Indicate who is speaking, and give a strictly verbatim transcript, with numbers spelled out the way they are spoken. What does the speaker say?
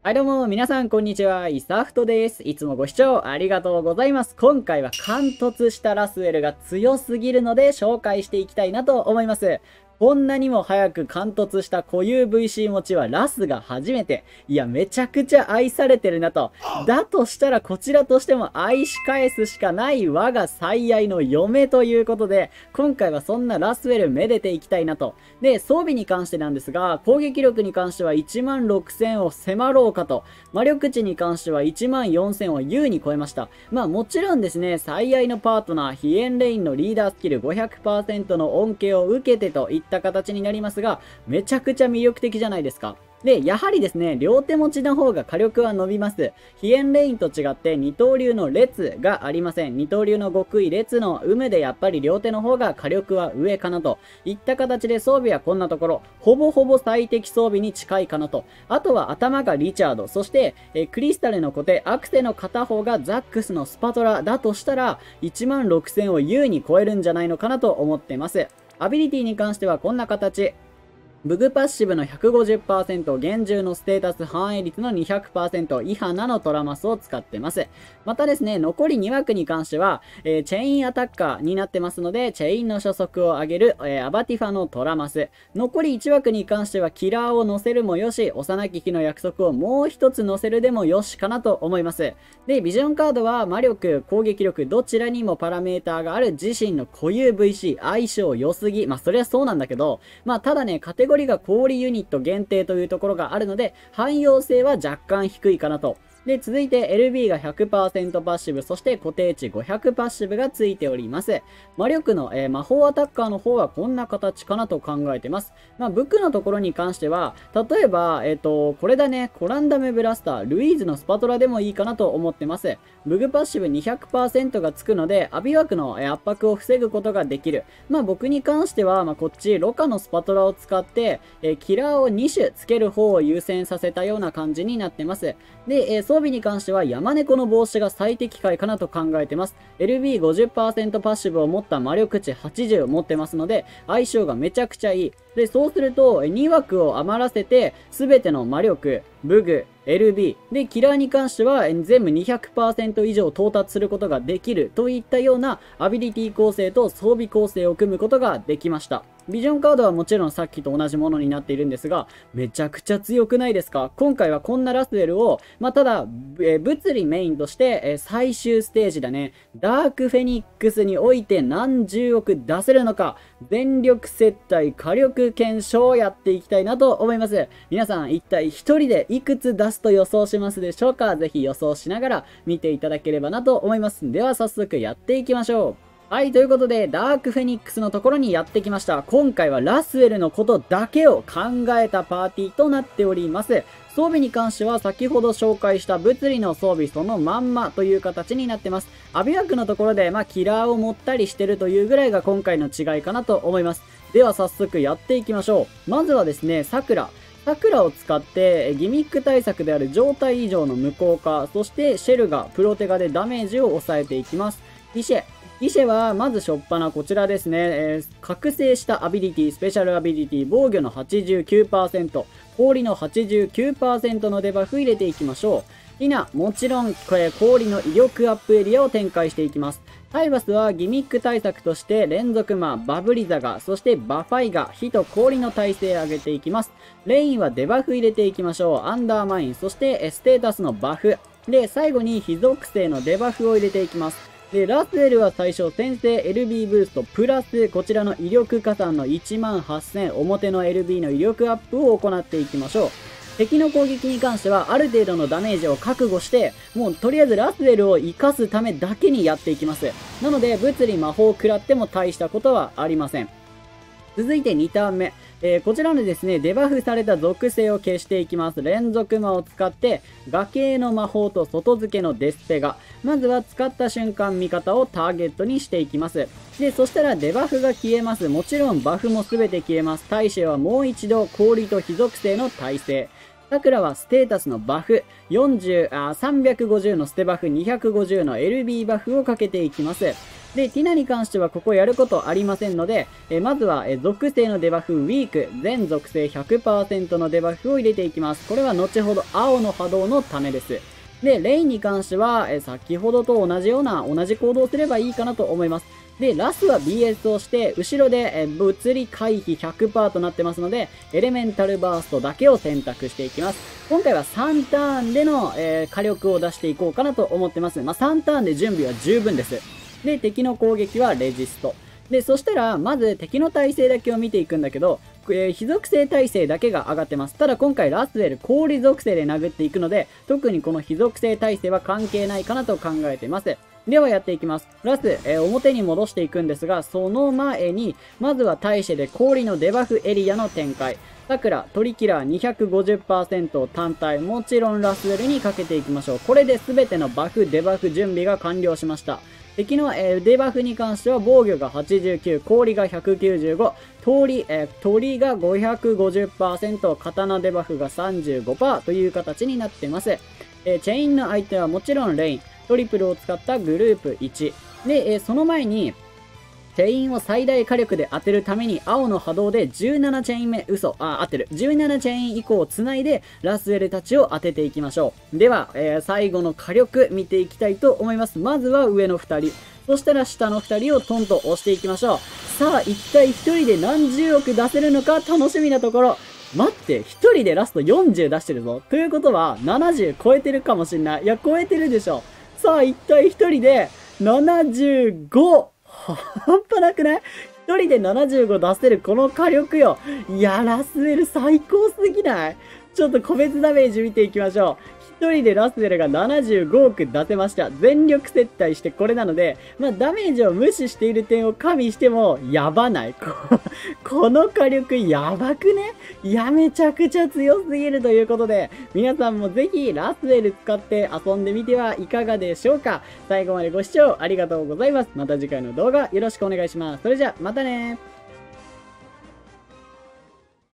Speaker 1: はいどうも、皆さんこんにちは。イサフトです。いつもご視聴ありがとうございます。今回は貫突したラスウェルが強すぎるので紹介していきたいなと思います。こんなにも早く貫突した固有 ブイシー 持ちはラスが初めて。いや、めちゃくちゃ愛されてるなと。だとしたらこちらとしても愛し返すしかない我が最愛の嫁ということで、今回はそんなラスウェルめでていきたいなと。で、装備に関してなんですが、攻撃力に関してはいちまんろくせんを迫ろうかと。魔力値に関してはいちまんよんせんを優に超えました。まあもちろんですね、最愛のパートナー、ヒエンレインのリーダースキル ごひゃくパーセント の恩恵を受けてといった形になりますが、めちゃくちゃ魅力的じゃないですか。で、やはりですね、両手持ちの方が火力は伸びます。ヒエンレインと違って二刀流の列がありません。二刀流の極意列の有無でやっぱり両手の方が火力は上かなといった形で装備はこんなところ、ほぼほぼ最適装備に近いかなと。あとは頭がリチャード、そして、えクリスタルの固定、アクセの片方がザックスのスパトラだとしたら、いちまんろくせんを優に超えるんじゃないのかなと思ってます。アビリティに関してはこんな形。ブグパッシブの ひゃくごじゅっパーセント、厳重のステータス反映率の にひゃくパーセント、イハナのトラマスを使ってます。またですね、残りに枠に関しては、えー、チェインアタッカーになってますので、チェインの初速を上げる、えー、アバティファのトラマス。残りいち枠に関しては、キラーを乗せるもよし、幼き日の約束をもう一つ乗せるでもよしかなと思います。で、ビジョンカードは魔力、攻撃力、どちらにもパラメーターがある自身の固有 ブイシー、相性良すぎ。まあ、それはそうなんだけど、まあ、ただね、カテゴリーが氷ユニット限定というところがあるので、汎用性は若干低いかなと。で、続いて エルビー が ひゃくパーセント パッシブ、そして固定値ごひゃくパッシブがついております。魔力の、えー、魔法アタッカーの方はこんな形かなと考えてます。まあ、ブックのところに関しては、例えば、えっと、これだね、コランダムブラスター、ルイーズのスパトラでもいいかなと思ってます。ブグパッシブ にひゃくパーセント がつくので、アビ枠の、えー、圧迫を防ぐことができる。まあ、僕に関しては、まあ、こっち、ロカのスパトラを使って、えー、キラーをに種つける方を優先させたような感じになってます。で、えー、装備に関しては山猫の帽子が最適解かなと考えてます。エルビーごじゅっパーセント パッシブを持った魔力値はちじゅうを持ってますので、相性がめちゃくちゃいい。で、そうすると、に枠を余らせて、すべての魔力、ブグ、エルビー、で、キラーに関しては全部 にひゃくパーセント 以上到達することができるといったようなアビリティ構成と装備構成を組むことができました。ビジョンカードはもちろんさっきと同じものになっているんですが、めちゃくちゃ強くないですか？今回はこんなラスウェルを、まあ、ただ、えー、物理メインとして、えー、最終ステージだね、ダークフェニックスにおいて何十億出せるのか、全力接待火力検証をやっていきたいなと思います。皆さん一体一人でいくつ出すと予想しますでしょうか？ぜひ予想しながら見ていただければなと思います。では早速やっていきましょう。はい、ということで、ダークフェニックスのところにやってきました。今回はラスウェルのことだけを考えたパーティーとなっております。装備に関しては先ほど紹介した物理の装備そのまんまという形になってます。アビ枠のところで、まあ、キラーを持ったりしてるというぐらいが今回の違いかなと思います。では早速やっていきましょう。まずはですね、桜。桜を使ってギミック対策である状態異常の無効化、そしてシェルがプロテガでダメージを抑えていきます。イシェ。イシェは、まず初っ端こちらですね、えー、覚醒したアビリティ、スペシャルアビリティ、防御の はちじゅうきゅうパーセント、氷の はちじゅうきゅうパーセント のデバフ入れていきましょう。ティナ、もちろん、これ、氷の威力アップエリアを展開していきます。タイバスはギミック対策として連続魔、バブリザガ、そしてバファイガ、火と氷の耐性を上げていきます。レインはデバフ入れていきましょう。アンダーマイン、そしてステータスのバフ。で、最後に非属性のデバフを入れていきます。で、ラスウェルは最初、先制 エルビー ブースト、プラス、こちらの威力加算のいちまんはっせん、表の エルビー の威力アップを行っていきましょう。敵の攻撃に関しては、ある程度のダメージを覚悟して、もうとりあえずラスウェルを活かすためだけにやっていきます。なので、物理魔法を食らっても大したことはありません。続いてにターン目。えー、こちらのですね、デバフされた属性を消していきます。連続魔を使って、崖の魔法と外付けのデスペガ。まずは使った瞬間味方をターゲットにしていきます。で、そしたらデバフが消えます。もちろんバフも全て消えます。対処はもう一度氷と非属性の耐性。桜はステータスのバフ、よんじゅう、あ、さんびゃくごじゅうのステバフ、にひゃくごじゅうの エルビー バフをかけていきます。 で、ティナに関してはここやることありませんので、えまずは、え属性のデバフウィーク、全属性 ひゃくパーセント のデバフを入れていきます。これは後ほど青の波動のためです。で、レインに関しては、え先ほどと同じような、同じ行動をすればいいかなと思います。で、ラスは ビーエス をして、後ろで、え物理回避 ひゃくパーセント となってますので、エレメンタルバーストだけを選択していきます。今回はさんターンでの、えー、火力を出していこうかなと思ってます。まあ、さんターンで準備は十分です。で、敵の攻撃はレジスト。で、そしたら、まず敵の耐性だけを見ていくんだけど、えー、非属性耐性だけが上がってます。ただ今回ラスウェル氷属性で殴っていくので、特にこの非属性耐性は関係ないかなと考えています。ではやっていきます。ラス、えー、表に戻していくんですが、その前に、まずは大勢で氷のデバフエリアの展開。さくら、トリキラー にひゃくごじゅっパーセント 単体、もちろんラスウェルにかけていきましょう。これで全てのバフ、デバフ準備が完了しました。敵の、えー、デバフに関しては防御がはちじゅうきゅう、氷がひゃくきゅうじゅうご、鳥、えー、鳥が ごひゃくごじゅっパーセント、刀デバフが さんじゅうごパーセント という形になっています。えー、チェインの相手はもちろんレイン、トリプルを使ったグループいち。で、えー、その前に、チェインを最大火力で当てるために青の波動でじゅうななチェイン目、嘘、あ、合ってる。じゅうななチェイン以降を繋いでラスウェルたちを当てていきましょう。では、えー、最後の火力見ていきたいと思います。まずは上のふたり。そしたら下のふたりをトンと押していきましょう。さあ、一体ひとりで何十億出せるのか楽しみなところ。待って、ひとりでラストよんじゅう出してるぞ。ということは、ななじゅう超えてるかもしんない。いや、超えてるでしょ。さあ、一体ひとりでななじゅうご。半端なくない？一人でななじゅうご出せるこの火力よ。いや、ラスウェル最高すぎない？ちょっと個別ダメージ見ていきましょう。一人でラスウェルがななじゅうごおく出せました。全力接待してこれなので、まあダメージを無視している点を加味してもやばない。この火力やばくね？いや、めちゃくちゃ強すぎるということで、皆さんもぜひラスウェル使って遊んでみてはいかがでしょうか。最後までご視聴ありがとうございます。また次回の動画よろしくお願いします。それじゃ、またねー。